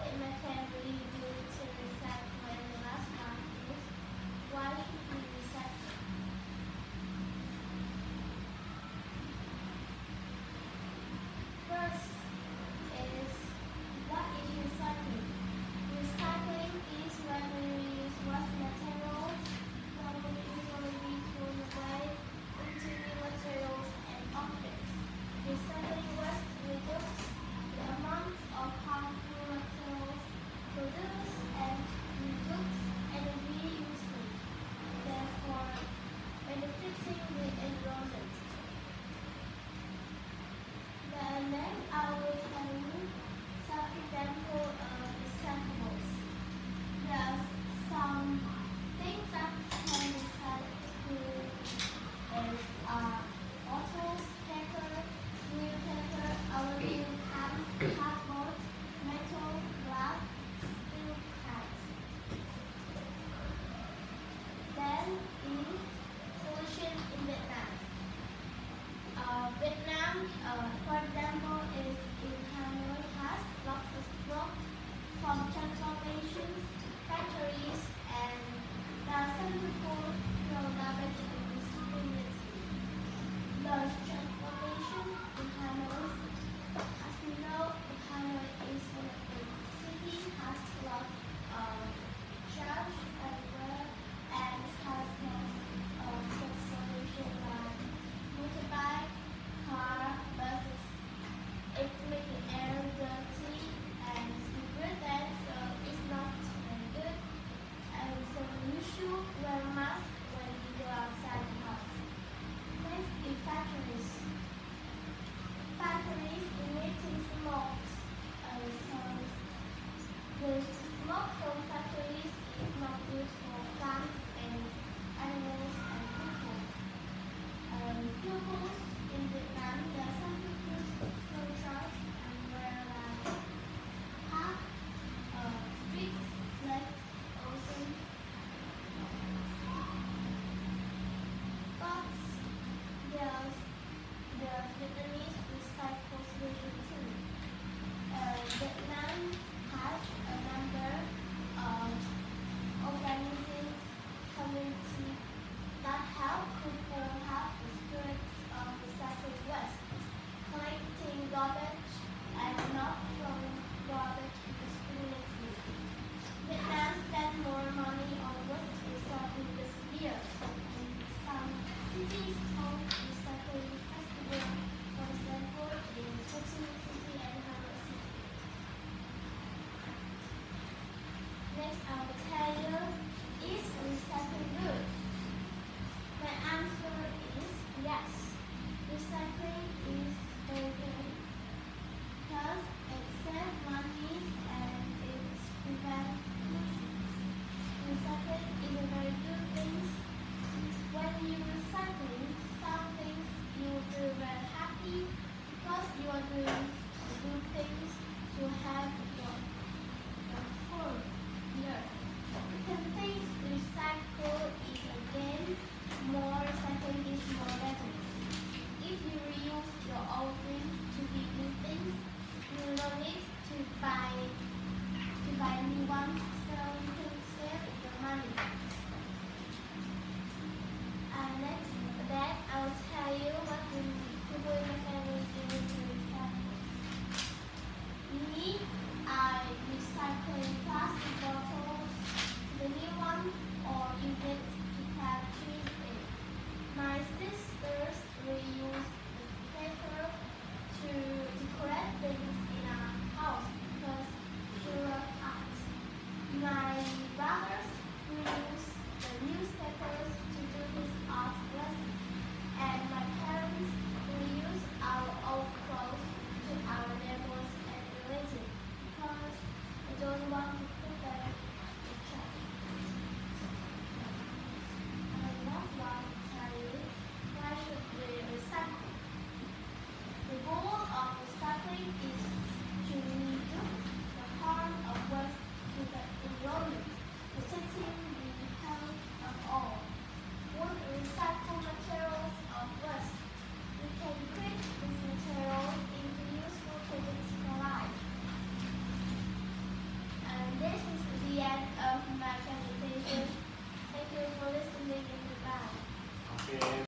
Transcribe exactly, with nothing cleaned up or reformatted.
in my family do to recycle and the last one is why should we recycle? First is what is recycling? Recycling is when we reuse waste materials that would usually be thrown away into new materials and objects. Recycling waste reduces the amount of harmful materials produced and reduces energy usage, therefore benefiting the environment. Then next I will tell you some examples of recyclables. There's some things that can be recycled as uh, bottles, paper, newspaper, aluminum cans, cardboard, metal, glass, steel cans. Then is pollution in Vietnam. Uh, Vietnam, uh, for example, is in Hanoi has lots of smoke from transformations, factories, and there are some people throw garbage indiscriminately. Those transformations in Hanoi, as we know, Hanoi is one of the cities has a lot of trash everywhere, and it has lots of transformation like motorbike, car, buses. It's making air dirty and it's breathing, so it's not very good. And so you should wear a mask when you go outside the house. Next is factories. Factories emitting smoke. Uh, so the smoke from factories is not good for plants and animals and people. Um, pupils in Vietnam, there are some pupils who charge and wear like park, uh, streets, flags, ocean. But there's the Vietnamese recycle solution too. Uh, Vietnam has a number of organizations, community that help people have the spirit of recycling waste, collecting garbage and not throwing garbage indiscriminately. Vietnam spent more money on waste recycling this year, and some cities hold recycling festival, for example, in Ho Chi Minh City and Hanoi City. Next, I will tell you, is recycling good? My answer is yes. Recycling is very good because it saves money and it prevents pollution. Recycling is a very good thing. When you recycling some things, you will feel very happy because you are doing good things to have your, your home here. Because things recycle is again more recycling is more better. If you reuse your old things to be new things, you will not need to buy to buy new ones, so you can save your money. And next, then I will tell you what the people in my family do to recycle. Me, I recycle plastic bottles, the new one, or you get to have trees in. My sisters reuse the paper to decorate things in our house because she loves art. My brothers reuse the newspapers